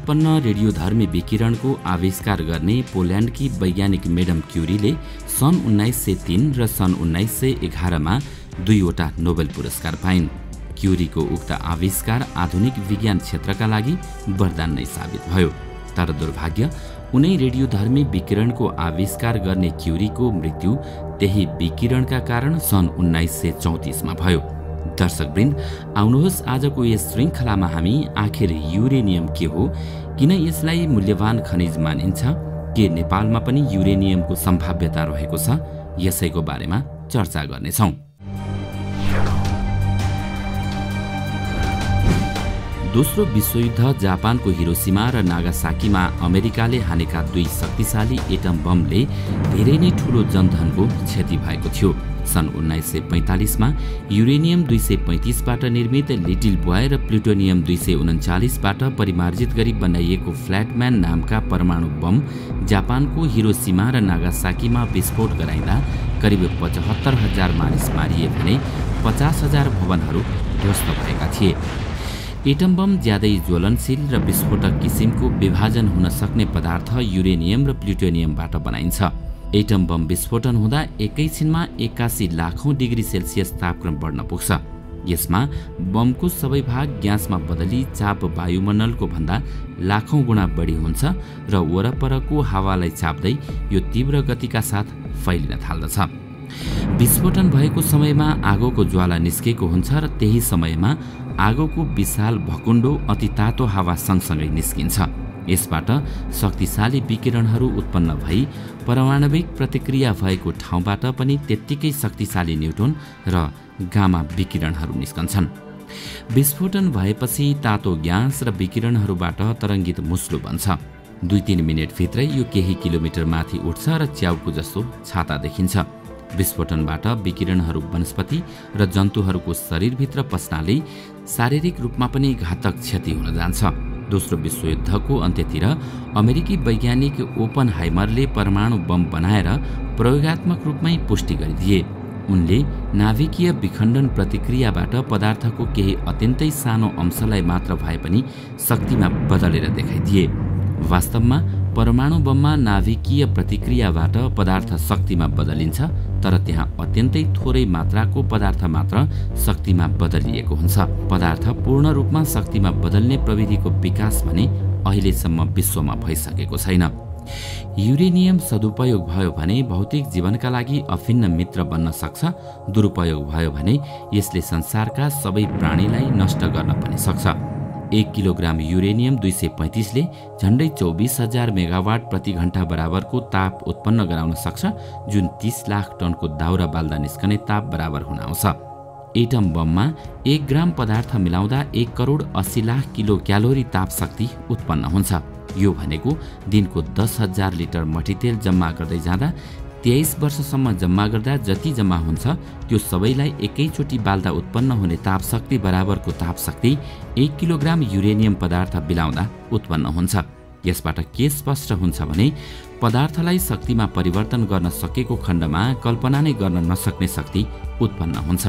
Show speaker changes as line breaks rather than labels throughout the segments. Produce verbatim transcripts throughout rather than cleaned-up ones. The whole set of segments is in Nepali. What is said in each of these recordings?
उत्पन्न रेडियोधर्मी विकिरणको आविष्कार गर्ने पोल्यान्डकी वैज्ञानिक मेडम क्युरीले सन् उन्नाइस सय तीन र सन् उन्नाइस सय एघारमा दुईवटा नोबेल पुरस्कार पाइन्। क्युरीको उक्त आविष्कार आधुनिक विज्ञान क्षेत्रका लागि वरदान नै साबित भयो। तर दुर्भाग्य उनै रेडियोधर्मी विकिरणको आविष्कार गर्ने क्युरीको मृत्यु त्यही विकिरणका कारण सन् उन्नाइस सय चौतिसमा भयो। दर्शकवृन्द, आउनुहोस् आजको यस श्रृङ्खलामा हामी आखिर युरेनियम के हो, किन यसलाई मूल्यवान खनिज मानिन्छ, के नेपालमा पनि युरेनियमको सम्भाव्यता रहेको छ, यसैको बारेमा चर्चा गर्नेछौँ। दोस्रो विश्वयुद्ध जापानको हिरोसिमा र नागासाकीमा अमेरिकाले हानेका दुई शक्तिशाली एटम बमले धेरै नै ठूलो जनधनको क्षति भएको थियो। सन् उन्नाइस सय पैंतालिसमा युरेनियम दुई सय पैंतिसबाट निर्मित लिटिल बॉय र प्लुटोनियम दुई सय उन्चालिसबाट परिमार्जित गरी बनाइएको फ्ल्याटम्यान नामका परमाणु बम जापानको हिरोसिमा र नागासाकीमा विस्फोट गराइँदा करिब पचहत्तर हजार मानिस मारिए भने पचास हजार भवनहरू ध्वस्त भएका थिए। एटम बम ज्यादै ज्वलनशील र विस्फोटक किसिमको विभाजन हुन सक्ने पदार्थ युरेनियम र प्लुटोनियमबाट बनाइन्छ। एटम बम विस्फोटन हुँदा एकैछिनमा एक्कासी लाखौं डिग्री सेल्सियस तापक्रम बढ्न पुग्छ। यसमा बमको सबै भाग ग्यासमा बदली चाप वायुमण्डलको भन्दा लाखौं गुणा बढी हुन्छ र वरपरको हावालाई चाप्दै यो तीव्र गतिका साथ फैलिन थाल्दछ। विस्फोटन भएको समयमा आगोको ज्वाला निस्केको हुन्छ र त्यही समयमा आगोको विशाल भकुण्डो अति तातो हावा सँगसँगै निस्किन्छ। यसबाट शक्तिशाली विकिरणहरू उत्पन्न भई परमाणविक प्रतिक्रिया भएको ठाउँबाट पनि त्यत्तिकै शक्तिशाली न्युट्रोन र गामा विकिरणहरू निस्कन्छन्। विस्फोटन भएपछि तातो ग्यास र विकिरणहरूबाट तरङ्गित मुस्लो बन्छ। दुई तीन मिनटभित्रै यो केही किलोमिटर माथि उठ्छ र च्याउको जस्तो छाता देखिन्छ। विस्फोटनबाट विकिरणहरू वनस्पति र जन्तुहरूको शरीरभित्र पस्नाले शारीरिक रूपमा पनि घातक क्षति हुन जान्छ। दोस्रो विश्वयुद्धको अन्त्यतिर अमेरिकी वैज्ञानिक ओपनहाइमरले परमाणु बम बनाएर प्रयोगात्मक रूपमै पुष्टि गरिदिए। उनले नाभिकीय विखण्डन प्रतिक्रियाबाट पदार्थको केही अत्यन्तै सानो अंशलाई मात्र भए पनि शक्तिमा बदलेर देखाइदिए। वास्तवमा परमाणु बममा नाभिकीय प्रतिक्रियाबाट पदार्थ शक्तिमा बदलिन्छ, तर त्यहाँ अत्यन्तै थोरै मात्राको पदार्थ मात्र शक्तिमा बदलिएको हुन्छ। पदार्थ पूर्ण रूपमा शक्तिमा बदल्ने प्रविधिको विकास भने अहिलेसम्म विश्वमा भइसकेको छैन। युरेनियम सदुपयोग भयो भने भौतिक जीवनका लागि अभिन्न मित्र बन्न सक्छ। दुरुपयोग भयो भने यसले संसारका सबै प्राणीलाई नष्ट गर्न पनि सक्छ। एक किलोग्राम युरेनियम दुई सय पैंतिसले झण्डै चौबिस हजार मेगावाट प्रति घण्टा बराबरको ताप उत्पन्न गराउन सक्छ, जुन तीस लाख टनको दाउरा बाल्दा निस्कने ताप बराबर हुन आउँछ। एटम बममा एक ग्राम पदार्थ मिलाउँदा एक करोड अस्सी लाख किलो क्यालोरी ताप शक्ति उत्पन्न हुन्छ। यो भनेको दिनको दस हजार लिटर मट्टीतेल जम्मा गर्दै जाँदा तेइस वर्षसम्म जम्मा गर्दा जति जम्मा हुन्छ त्यो सबैलाई एकैचोटि बाल्दा उत्पन्न हुने ताप शक्ति बराबरको ताप शक्ति एक किलोग्राम युरेनियम पदार्थ बिलाउँदा उत्पन्न हुन्छ। यसबाट के स्पष्ट हुन्छ भने पदार्थलाई शक्तिमा परिवर्तन गर्न सकेको खण्डमा कल्पना नै गर्न नसक्ने शक्ति उत्पन्न हुन्छ।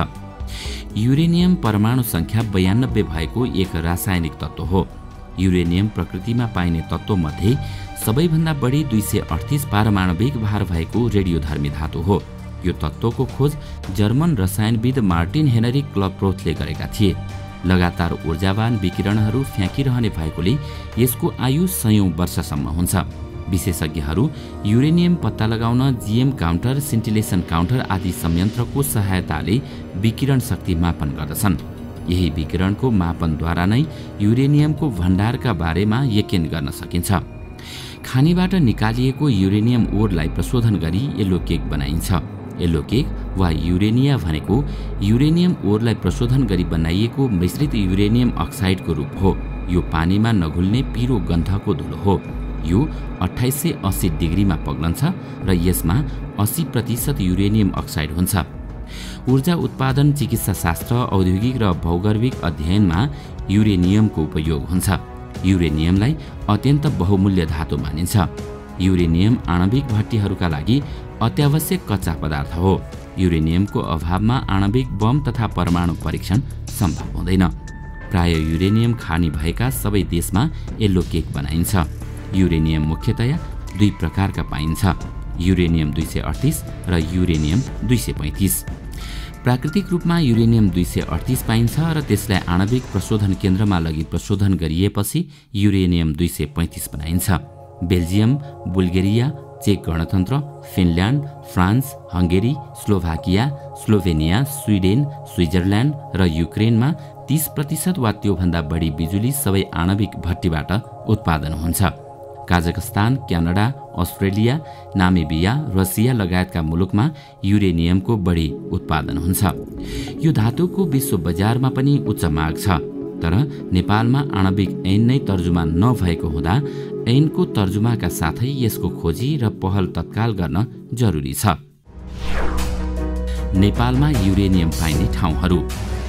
युरेनियम परमाणु संख्या बयानब्बे भएको एक रासायनिक तत्त्व हो। युरेनियम प्रकृतिमा पाइने तत्त्वमध्ये सबैभन्दा बढी दुई सय अडतिस पारमाणविक भार भएको रेडियोधर्मी धातु हो। यो तत्त्वको खोज जर्मन रसायनविद मार्टिन हेनरिक क्लपरोथले गरेका थिए। लगातार ऊर्जावान विकिरणहरू फ्याँकिरहने भएकोले यसको आयु सयौं वर्षसम्म हुन्छ। विशेषज्ञहरू युरेनियम पत्ता लगाउन जीएम काउन्टर, सिन्टिलेसन काउन्टर आदि संयन्त्रको सहायताले विकिरण शक्ति मापन गर्दछन्। यही विकिरणको मापनद्वारा नै युरेनियमको भण्डारका बारेमा यकिन गर्न सकिन्छ। खानीबाट निकालिएको युरेनियम ओरलाई प्रशोधन गरी येलो केक बनाइन्छ। येलो केक वा युरेनिया भनेको युरेनियम ओरलाई प्रशोधन गरी बनाइएको मिश्रित युरेनियम अक्साइडको रूप हो। यो पानीमा नघुल्ने पिरो गन्धको धुलो हो। यो अठाइस सय अस्सी डिग्रीमा पग्लन्छ र यसमा अस्सी प्रतिशत युरेनियम अक्साइड हुन्छ। ऊर्जा उत्पादन, चिकित्सा शास्त्र, औद्योगिक र भौगर्भिक अध्ययनमा युरेनियमको उपयोग हुन्छ। युरेनियमलाई अत्यन्त बहुमूल्य धातु मानिन्छ। युरेनियम आणविक भट्टीहरूका लागि अत्यावश्यक कच्चा पदार्थ हो। युरेनियमको अभावमा आणविक बम तथा परमाणु परीक्षण सम्भव हुँदैन। प्राय युरेनियम खानी भएका सबै देशमा येल्लो केक बनाइन्छ। युरेनियम मुख्यतया दुई प्रकारका पाइन्छ, युरेनियम दुई सय अडतिस र युरेनियम दुई सय पैँतिस। प्राकृतिक रूपमा युरेनियम दुई सय अडतिस पाइन्छ र त्यसलाई आणविक प्रशोधन केन्द्रमा लगी प्रशोधन गरिएपछि युरेनियम दुई सय पैँतिस बनाइन्छ। बेल्जियम, बुल्गेरिया, चेक गणतन्त्र, Finland, France, Hungary, Slovakia, Slovenia, Sweden, Switzerland र युक्रेनमा तीस प्रतिशत वा त्योभन्दा बढी बिजुली सबै आणविक भट्टीबाट उत्पादन हुन्छ। Kazakhstan, Canada, Australia, Namibia, Russia लगायतका मुलुकमा युरेनियमको बढी उत्पादन हुन्छ। यो धातुको विश्व बजारमा पनि उच्च माग छ, तर नेपालमा आणविक ऐन नै तर्जुमा नभएको हुँदा ऐनको तर्जुमाका साथै यसको खोजी र पहल तत्काल गर्न जरुरी छ। नेपालमा युरेनियम पाइने ठाउँहरू।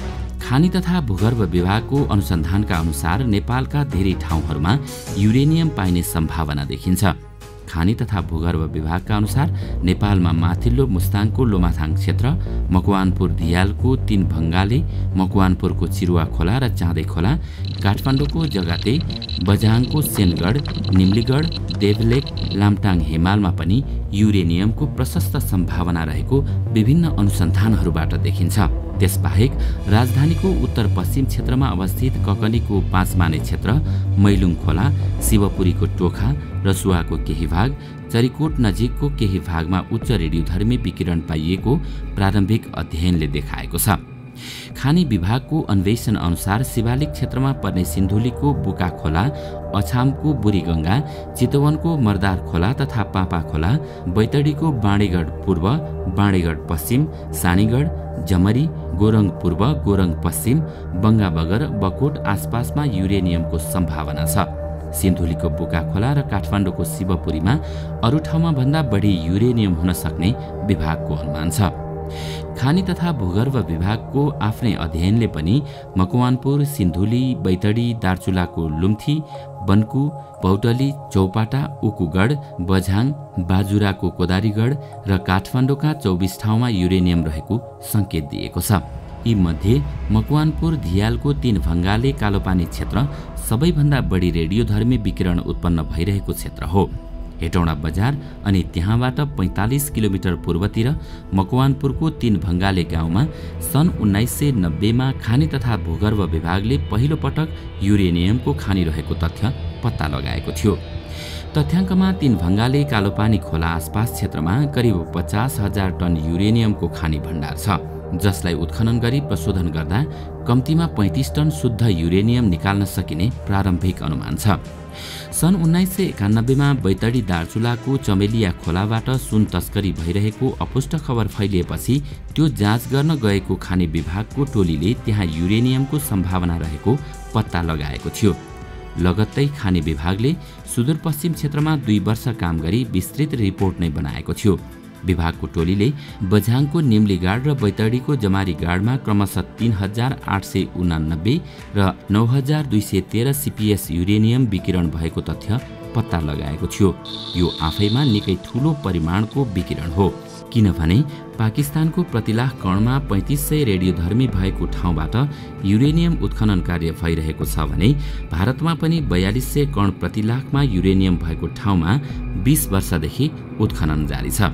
खानी तथा भूगर्भ विभागको अनुसन्धानका अनुसार नेपालका धेरै ठाउँहरूमा युरेनियम पाइने सम्भावना देखिन्छ। खानी तथा भूगर्भ विभागका अनुसार नेपालमा माथिल्लो मुस्ताङको लोमाथाङ क्षेत्र, मकवानपुर धियालको तीन भङ्गाले, मकवानपुरको चिरुवा खोला र चाँदै खोला, काठमाडौँको जगाते, बझाङको सेनगढ, निम्लीगढ, देवलेक, लामटाङ हिमालमा पनि युरेनियमको प्रशस्त सम्भावना रहेको विभिन्न अनुसन्धानहरूबाट देखिन्छ। त्यसबाहेक राजधानीको उत्तर पश्चिम क्षेत्रमा अवस्थित ककलीको पाँचमाने क्षेत्र, मैलुङ खोला, शिवपुरीको टोखा, रसुवाको केही भाग, चरीकोट नजिकको केही भागमा उच्च रेडियोधर्मी विकिरण पाइएको प्रारम्भिक अध्ययनले देखाएको छ। खानी विभागको अन्वेषण अनुसार शिवालिक क्षेत्रमा पर्ने सिन्धुलीको बुका खोला, अछामको बुढीगङ्गा, चितवनको मर्दार खोला तथा पापा खोला, बैतडीको बाँडेगढ पूर्व, बाँडेगढ पश्चिम, सानीगढ, जमरी, गोरङ पूर्व, गोरङ पश्चिम, बङ्गाबगर, बकोट आसपासमा युरेनियमको सम्भावना छ। सिन्धुलीको बुका खोला र काठमाडौँको शिवपुरीमा अरू ठाउँमा भन्दा बढी युरेनियम हुन सक्ने विभागको अनुमान छ। खानी तथा भूगर्भ विभागको आफ्नै अध्ययनले पनि मकवानपुर, सिन्धुली, बैतडी, दार्चुलाको लुम्थी, बन्कु, पौटली, चौपाटा, उकुगढ, बझाङ, बाजुराको कोदारीगढ र काठमाडौँका चौबिस ठाउँमा युरेनियम रहेको संकेत दिएको छ। यी मध्ये मकवानपुर धियालको तीन भङ्गाले कालोपानी क्षेत्र सबैभन्दा बढी रेडियोधर्मी विकिरण उत्पन्न भइरहेको क्षेत्र हो। हेटौँडा बजार अनि त्यहाँबाट पैँतालिस किलोमिटर पूर्वतिर मकवानपुरको तीन भङ्गाले गाउँमा सन् उन्नाइस सय नब्बेमा खानी तथा भूगर्भ विभागले पहिलो पटक युरेनियमको खानी रहेको तथ्य पत्ता लगाएको थियो। तथ्याङ्कमा तीन भङ्गाले कालोपानी खोला आसपास क्षेत्रमा करिब पचास हजार टन युरेनियमको खानी भण्डार छ, जसलाई उत्खनन गरी प्रशोधन गर्दा कम्तीमा पैँतिस टन शुद्ध युरेनियम निकाल्न सकिने प्रारम्भिक अनुमान छ। सन् उन्नाइस सय एकानब्बेमा बैतडी दार्चुलाको चमेलिया खोलाबाट सुन तस्करी भइरहेको अपुष्ट खबर फैलिएपछि त्यो जाँच गर्न गएको खानी विभागको टोलीले त्यहाँ युरेनियमको सम्भावना रहेको पत्ता लगाएको थियो। लगत्तै खानी विभागले सुदूरपश्चिम क्षेत्रमा दुई वर्ष काम गरी विस्तृत रिपोर्ट नै बनाएको थियो। विभागको टोलीले बझाङको निम्लीगाड र बैतडीको जमारीगाडमा क्रमशः तीन हजार आठ सय उनानब्बे र नौ हजार दुई सय तेह्र सिपिएस युरेनियम विकिरण भएको तथ्य पत्ता लगाएको थियो। यो आफैमा निकै ठूलो परिमाणको विकिरण हो, किनभने पाकिस्तानको प्रतिलाख कणमा पैँतिस सय रेडियोधर्मी भएको ठाउँबाट युरेनियम उत्खनन कार्य भइरहेको छ भने भारतमा पनि बयालिस सय कण प्रतिलाखमा युरेनियम भएको ठाउँमा बीस वर्षदेखि उत्खनन जारी छ।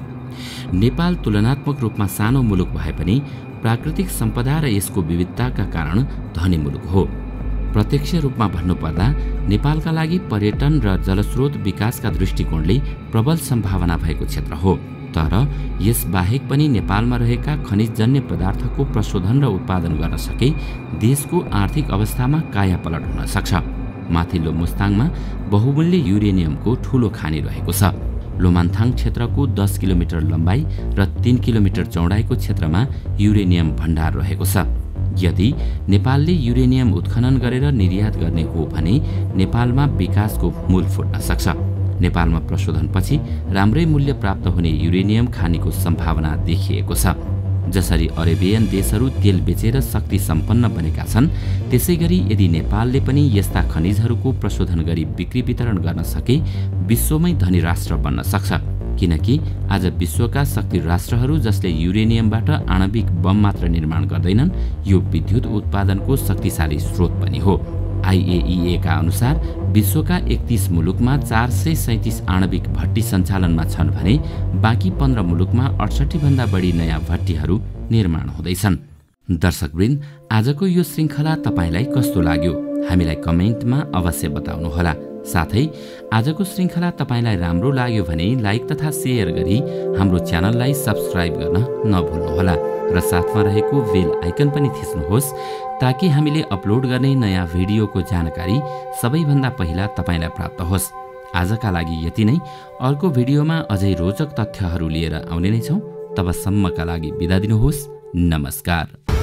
नेपाल तुलनात्मक रूपमा सानो मुलुक भए पनि प्राकृतिक सम्पदा र यसको विविधताका कारण धनी मुलुक हो। प्रत्यक्ष रूपमा भन्नुपर्दा नेपालका लागि पर्यटन र जलस्रोत विकासका दृष्टिकोणले प्रबल सम्भावना भएको क्षेत्र हो। तर यस बाहेक पनि नेपालमा रहेका खनिजजन्य पदार्थको प्रशोधन र उत्पादन गर्न सके देशको आर्थिक अवस्थामा कायापलट हुन सक्छ। माथिल्लो मुस्ताङमा बहुमूल्य युरेनियमको ठूलो खानी रहेको छ। लोमान्थाङ क्षेत्रको दस किलोमिटर लम्बाइ र तीन किलोमिटर चौडाइको क्षेत्रमा युरेनियम भण्डार रहेको छ। यदि नेपालले युरेनियम उत्खनन गरेर निर्यात गर्ने हो भने नेपालमा विकासको मूल फुट्न सक्छ। नेपालमा प्रशोधनपछि राम्रै मूल्य प्राप्त हुने युरेनियम खानीको सम्भावना देखिएको छ। जसरी अरेबियन देशहरू तेल बेचेर शक्ति सम्पन्न बनेका छन्, त्यसैगरी यदि नेपालले पनि यस्ता खनिजहरूको प्रशोधन गरी बिक्री वितरण गर्न सके विश्वमै धनी राष्ट्र बन्न सक्छ। किनकि आज विश्वका शक्ति राष्ट्रहरू जसले युरेनियमबाट आणविक बम मात्र निर्माण गर्दैनन्, यो विद्युत उत्पादनको शक्तिशाली स्रोत पनि हो। आई ए ई ए का अनुसार विश्वका एकतीस मुलुकमा चार सय सैतिस आणविक भट्टी सञ्चालनमा छन् भने बाँकी पन्ध्र मुलुकमा अडसठी भन्दा बढी नयाँ भट्टीहरू निर्माण हुँदैछन्। दर्शकवृन्द, आजको यो श्रृङ्खला तपाईलाई कस्तो लाग्यो? हामीलाई कमेन्टमा अवश्य बताउनुहोला। साथै आजको श्रृङ्खला तपाईलाई राम्रो लाग्यो भने लाइक तथा सेयर गरी हाम्रो च्यानललाई सब्स्क्राइब गर्न नभुल्नुहोला र साथमा रहेको बेल आइकन पनि थिच्नुहोस् ताकि हामीले अपलोड गर्ने नयाँ भिडियोको जानकारी सबैभन्दा पहिला तपाईलाई प्राप्त होस्। आजका लागि यति नै। अर्को भिडियोमा अझै रोचक तथ्यहरू लिएर आउने नै छौँ। तबसम्मका लागि बिदा दिनुहोस्। नमस्कार।